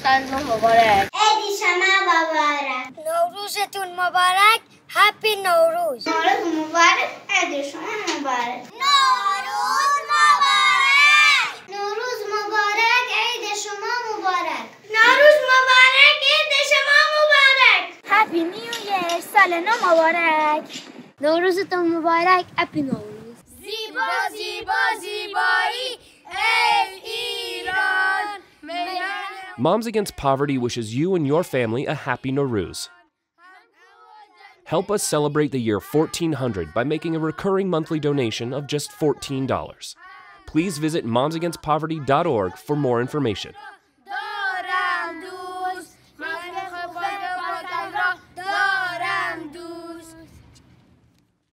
سالتون مبارک. عید شما مبارک. نوروزتون مبارک. هپی نوروز. نوروز مبارک. عید شما مبارک. نوروز مبارک. نوروز مبارک. عید شما مبارک. نوروز مبارک. عید شما مبارک. هپی نیو ایر. سال نو مبارک. نوروزتون مبارک. هپی نوروز. زیبا زیبا زیبایی ای ایران. Moms Against Poverty wishes you and your family a happy Norooz. Help us celebrate the year 1400 by making a recurring monthly donation of just $14. Please visit momsagainstpoverty.org for more information.